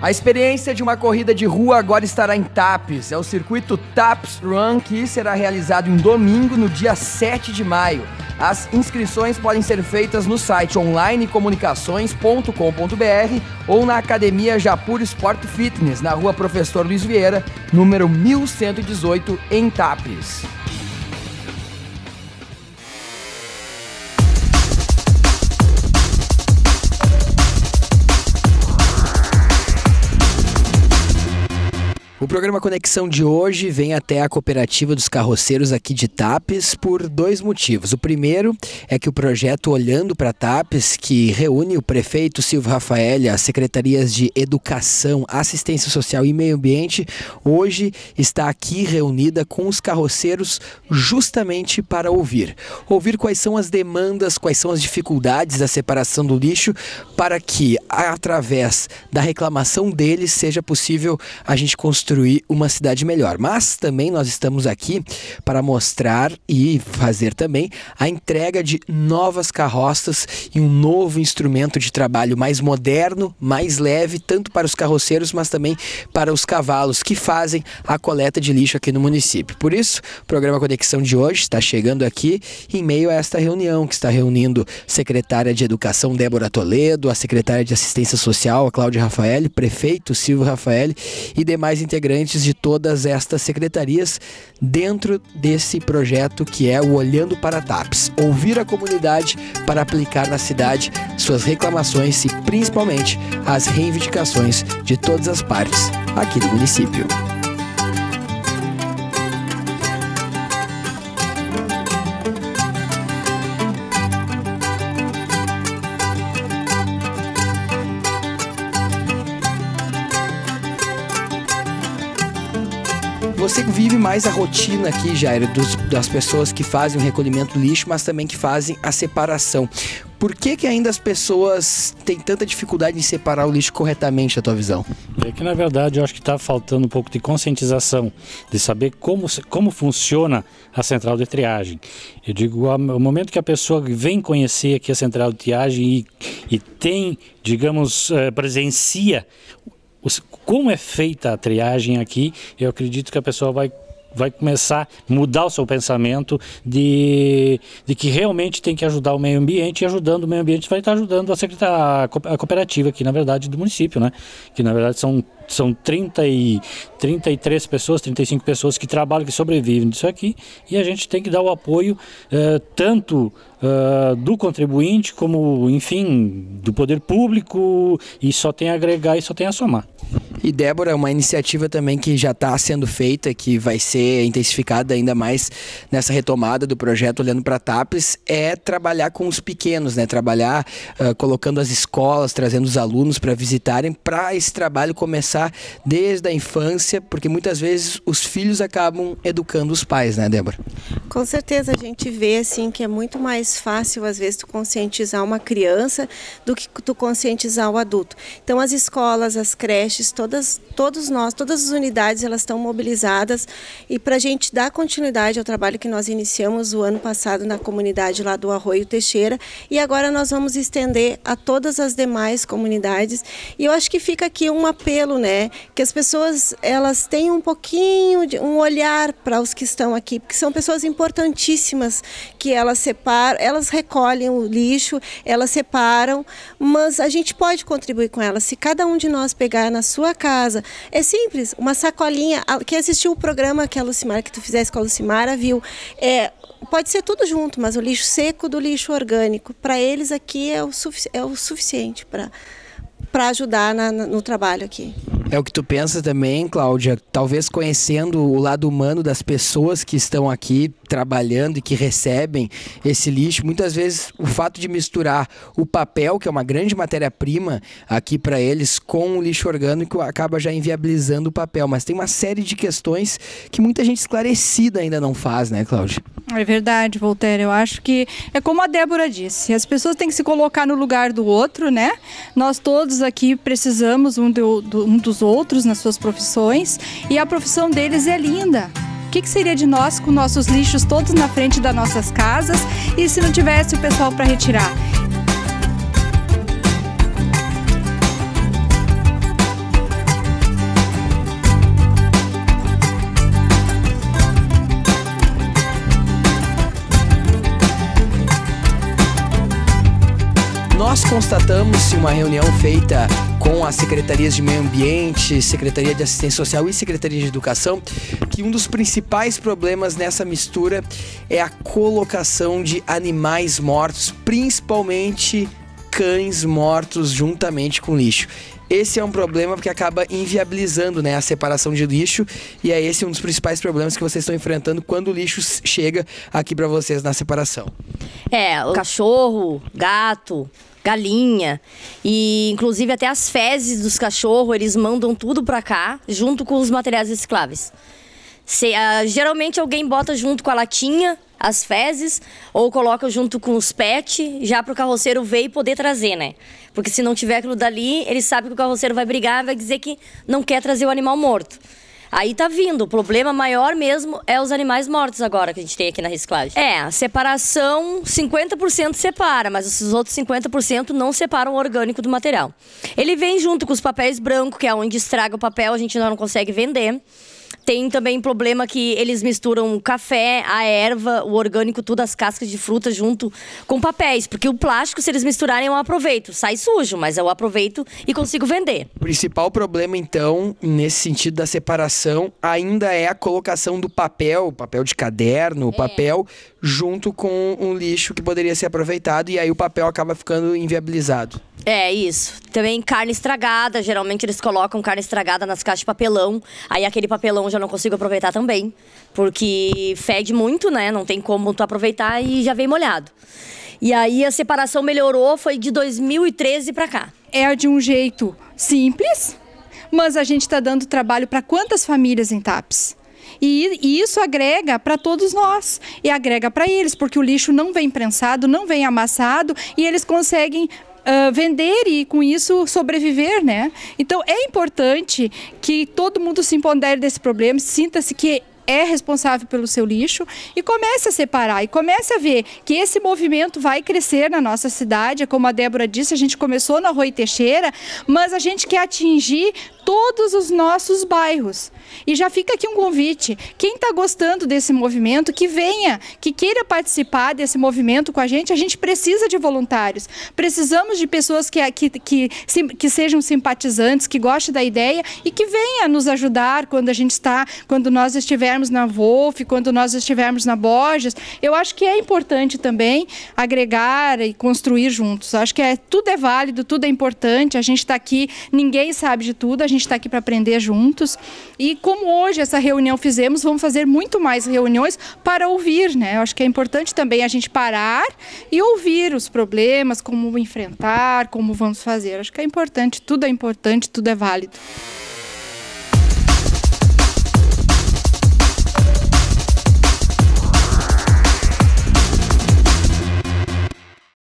A experiência de uma corrida de rua agora estará em Tapes. É o circuito Tapes Run, que será realizado em domingo, no dia 7 de maio. As inscrições podem ser feitas no site onlinecomunicações.com.br ou na Academia Japur Sport Fitness, na rua Professor Luiz Vieira, número 1118, em Tapes. O programa Conexão de hoje vem até a Cooperativa dos Carroceiros aqui de Tapes por dois motivos. O primeiro é que o projeto Olhando para Tapes, que reúne o prefeito Silvio Rafael, as secretarias de Educação, Assistência Social e Meio Ambiente, hoje está aqui reunida com os carroceiros justamente para ouvir quais são as demandas, quais são as dificuldades da separação do lixo, para que, através da reclamação deles, seja possível a gente construir uma cidade melhor. Mas também nós estamos aqui para mostrar e fazer também a entrega de novas carroças e um novo instrumento de trabalho mais moderno, mais leve, tanto para os carroceiros, mas também para os cavalos que fazem a coleta de lixo aqui no município. Por isso, o programa Conexão de hoje está chegando aqui em meio a esta reunião que está reunindo a secretária de Educação, Débora Toledo, a secretária de Assistência Social, a Cláudia Rafael, prefeito Silvio Rafael e demais integrantes de todas estas secretarias dentro desse projeto que é o Olhando para Tapes. Ouvir a comunidade para aplicar na cidade suas reclamações e principalmente as reivindicações de todas as partes aqui do município. Você vive mais a rotina aqui, Jair, das pessoas que fazem o recolhimento do lixo, mas também que fazem a separação. Por que ainda as pessoas têm tanta dificuldade em separar o lixo corretamente, na tua visão? É que, na verdade, eu acho que está faltando um pouco de conscientização, de saber como funciona a central de triagem. Eu digo, ao momento que a pessoa vem conhecer aqui a central de triagem e tem, digamos, presencia como é feita a triagem aqui, eu acredito que a pessoa vai começar a mudar o seu pensamento de que realmente tem que ajudar o meio ambiente, e ajudando o meio ambiente vai estar ajudando a cooperativa aqui, na verdade, do município, né? Que na verdade são 33 pessoas, 35 pessoas que trabalham, que sobrevivem disso aqui, e a gente tem que dar o apoio tanto do contribuinte como, enfim, do poder público, e só tem a agregar e só tem a somar. E Débora, uma iniciativa também que já está sendo feita, que vai ser intensificada ainda mais nessa retomada do projeto Olhando para Tapes, é trabalhar com os pequenos, né? Trabalhar colocando as escolas, trazendo os alunos para visitarem, para esse trabalho começar desde a infância, porque muitas vezes os filhos acabam educando os pais, né, Débora? Com certeza, a gente vê assim que é muito mais fácil às vezes tu conscientizar uma criança do que tu conscientizar o adulto. Então as escolas, as creches, todas as unidades, elas estão mobilizadas, e para a gente dar continuidade ao trabalho que nós iniciamos o ano passado na comunidade lá do Arroio Teixeira, e agora nós vamos estender a todas as demais comunidades. E eu acho que fica aqui um apelo, né, que as pessoas elas tenham um pouquinho de um olhar para os que estão aqui, porque são pessoas importantíssimas, que elas separam, elas recolhem o lixo, elas separam, mas a gente pode contribuir com elas. Se cada um de nós pegar na sua casa, é simples, uma sacolinha. Quem assistiu o programa que tu fizesse com a Lucimara viu, pode ser tudo junto, mas o lixo seco do lixo orgânico, para eles aqui é o suficiente para ajudar no trabalho aqui. É o que tu pensa também, Cláudia? Talvez conhecendo o lado humano das pessoas que estão aqui trabalhando e que recebem esse lixo, muitas vezes o fato de misturar o papel, que é uma grande matéria-prima aqui para eles, com o lixo orgânico, acaba já inviabilizando o papel. Mas tem uma série de questões que muita gente esclarecida ainda não faz, né, Cláudia? É verdade, Voltaire. Eu acho que é como a Débora disse, as pessoas têm que se colocar no lugar do outro, né? Nós todos aqui precisamos um dos outros nas suas profissões, e a profissão deles é linda. O que seria de nós com nossos lixos todos na frente das nossas casas e se não tivesse o pessoal para retirar? constatamos em uma reunião feita com as secretarias de Meio Ambiente, Secretaria de Assistência Social e Secretaria de Educação, que um dos principais problemas nessa mistura é a colocação de animais mortos, principalmente cães mortos juntamente com lixo. Esse é um problema porque acaba inviabilizando, né, a separação de lixo, e é esse um dos principais problemas que vocês estão enfrentando quando o lixo chega aqui para vocês na separação. O cachorro, gato, galinha e inclusive até as fezes dos cachorros, eles mandam tudo para cá junto com os materiais recicláveis. Geralmente alguém bota junto com a latinha as fezes ou coloca junto com os pets já para o carroceiro ver e poder trazer, né? Porque se não tiver aquilo dali, ele sabe que o carroceiro vai brigar, vai dizer que não quer trazer o animal morto. Aí tá vindo, o problema maior mesmo é os animais mortos agora que a gente tem aqui na reciclagem. A separação 50% separa, mas os outros 50% não separam o orgânico do material. Ele vem junto com os papéis brancos, que é onde estraga o papel, a gente ainda não consegue vender. Tem também problema que eles misturam o café, a erva, o orgânico, tudo, as cascas de fruta junto com papéis. Porque o plástico, se eles misturarem, eu aproveito. Sai sujo, mas eu aproveito e consigo vender. O principal problema, então, nesse sentido da separação, ainda é a colocação do papel de caderno, o papel, junto com um lixo que poderia ser aproveitado, e aí o papel acaba ficando inviabilizado. Isso. Também carne estragada, geralmente eles colocam carne estragada nas caixas de papelão, aí aquele papelão eu já não consigo aproveitar também, porque fede muito, né? Não tem como tu aproveitar e já vem molhado. E aí a separação melhorou, foi de 2013 para cá. É de um jeito simples, mas a gente está dando trabalho para quantas famílias em Tapes? E isso agrega para todos nós, e agrega para eles, porque o lixo não vem prensado, não vem amassado, e eles conseguem vender e com isso sobreviver, né? Então é importante que todo mundo se empodere desse problema, sinta-se que é responsável pelo seu lixo e comece a separar e comece a ver que esse movimento vai crescer na nossa cidade. Como a Débora disse, a gente começou na Rui Teixeira, mas a gente quer atingir todos os nossos bairros. E já fica aqui um convite, quem está gostando desse movimento, que venha, que queira participar desse movimento com a gente precisa de voluntários, precisamos de pessoas que sejam simpatizantes, que gostem da ideia e que venha nos ajudar quando nós estivermos na Wolf, quando nós estivermos na Borges. Eu acho que é importante também agregar e construir juntos. Acho que tudo é válido, tudo é importante, a gente está aqui, ninguém sabe de tudo, a gente está aqui para aprender juntos. E como hoje essa reunião fizemos, vamos fazer muito mais reuniões para ouvir, né? Eu acho que é importante também a gente parar e ouvir os problemas, como enfrentar, como vamos fazer. Acho que é importante, tudo é válido.